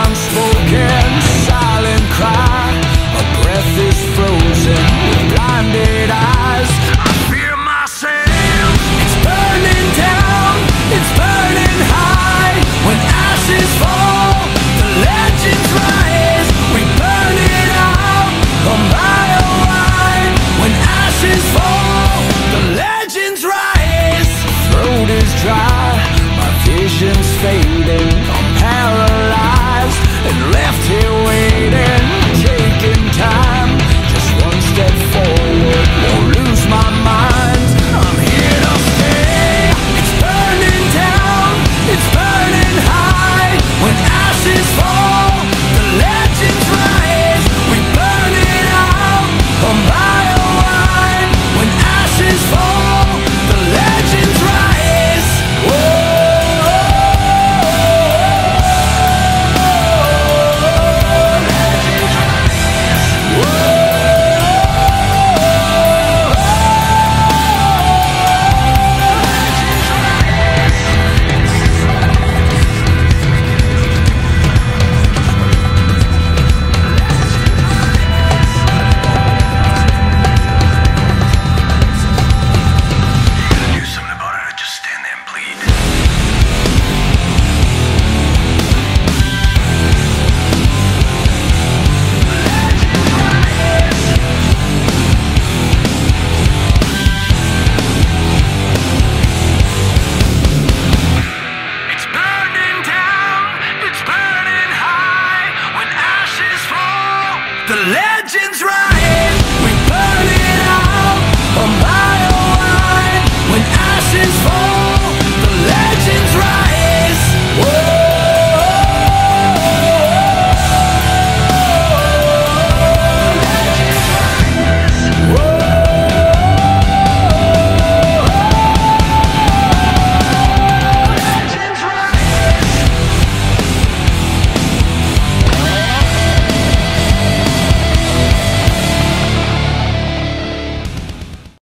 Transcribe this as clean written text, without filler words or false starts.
unspoken silent cry. My breath is frozen with blinded eyes. I fear myself. It's burning down, it's burning high. When ashes fall, the legends rise. We burn it out a mile wide. When ashes fall, the legends rise. Throat is dry, my vision's fading. I'm paralyzed and left here waiting, taking time. Just one step forward, won't lose my mind. I'm here to stay. It's burning down, it's burning high. When ashes fall, the legends rise. We burn it out a mile wide. When ashes fall, the legends rise. Whoa. The